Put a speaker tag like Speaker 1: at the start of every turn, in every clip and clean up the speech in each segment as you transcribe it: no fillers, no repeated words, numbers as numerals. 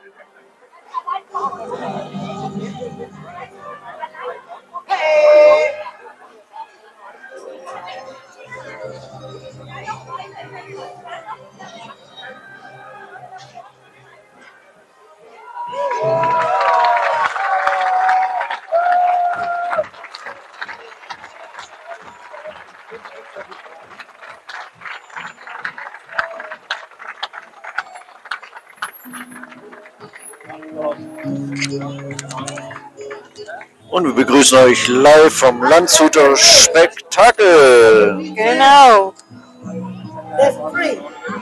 Speaker 1: Und wir begrüßen euch live vom Landshuter Spektakel.
Speaker 2: Genau.
Speaker 3: That's free.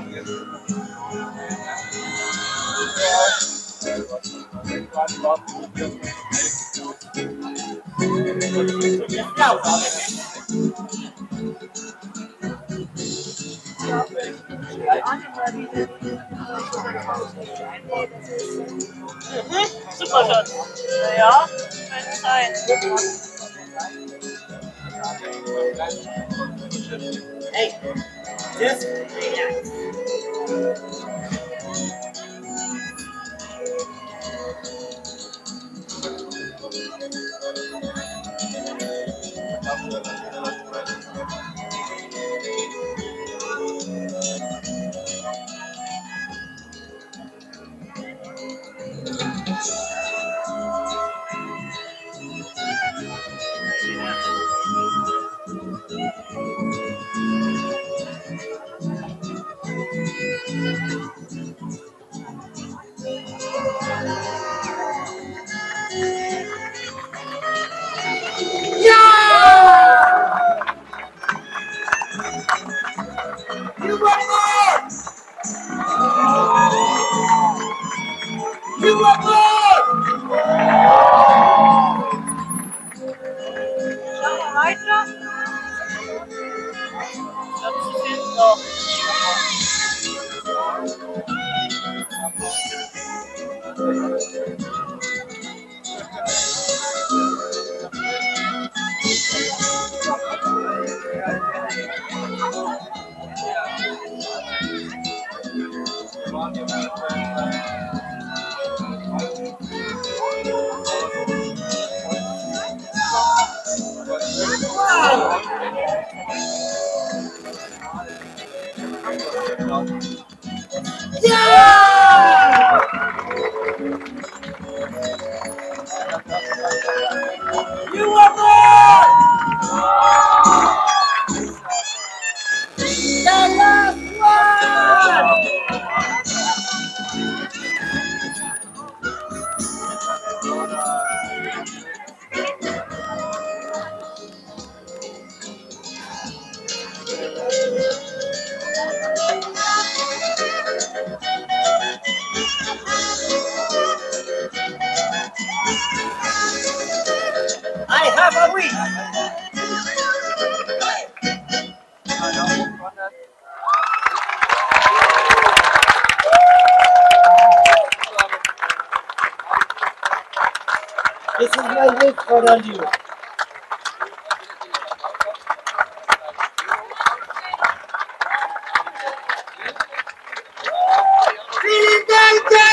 Speaker 2: Super Schatz. Ja, könnte sein.
Speaker 3: Hey, just relax. You want more? You want more?
Speaker 2: Schauen wir weiter. Ich glaube, sie fehlt noch.
Speaker 3: Yeah! You want more? The last one! I have a week. This is my wish for all you. Presidente!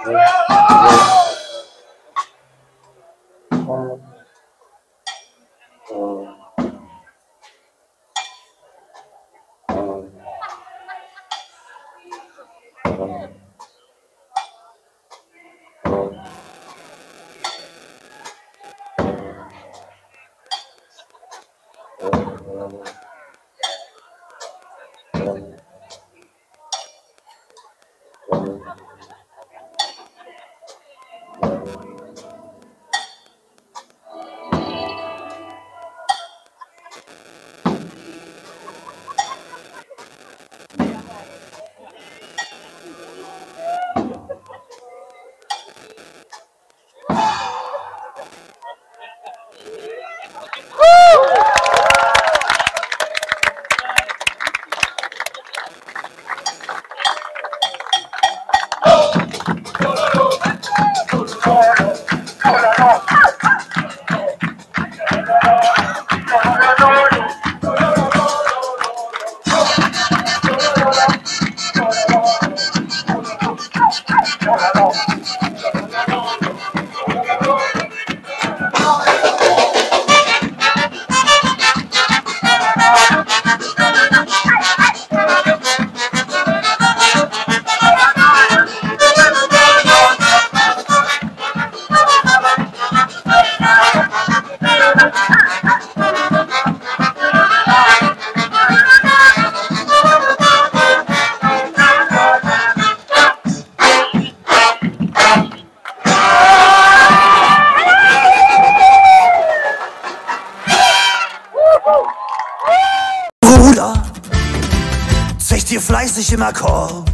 Speaker 4: zecht dir fleißig im Akkord.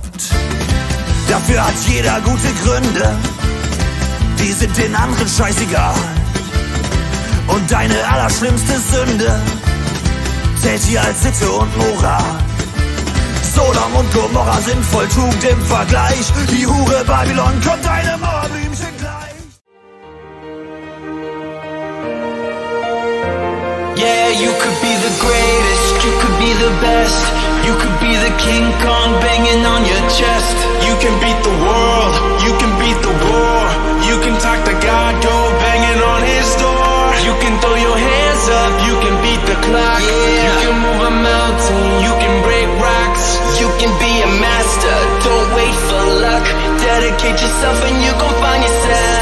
Speaker 4: Dafür hat jeder gute Gründe, die sind den anderen scheißegal. Und deine allerschlimmste Sünde zählt hier als Sitte und Moral. Sodom und Gomorra sind voll Tugend im Vergleich. Die Hure Babylon kommt deine Mauerblümchen gleich.
Speaker 5: Yeah, you could be the greatest, you could be the best. You could be the King Kong banging on your chest. You can beat the world, you can beat the war. You can talk to God, go banging on his door. You can throw your hands up, you can beat the clock. Yeah. You can move a mountain, you can break rocks. You can be a master, don't wait for luck. Dedicate yourself and you gon' find yourself.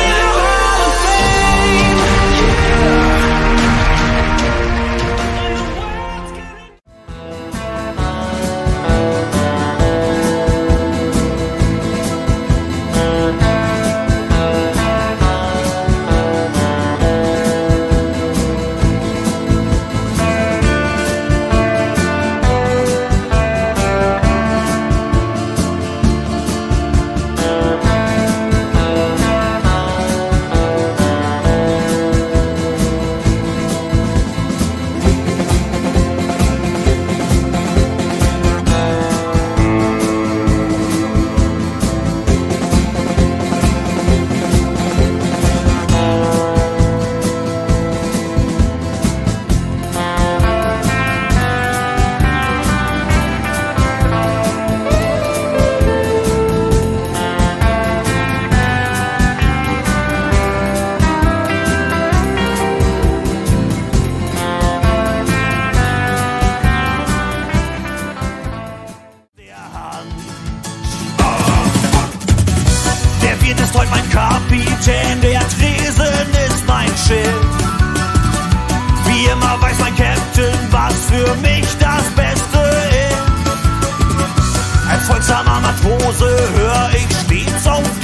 Speaker 4: Ist heute mein Kapitän, der Tresen ist mein Schild. Wie immer weiß mein Captain, was für mich das Beste ist. Als folgsamer Matrose hör ich stets auf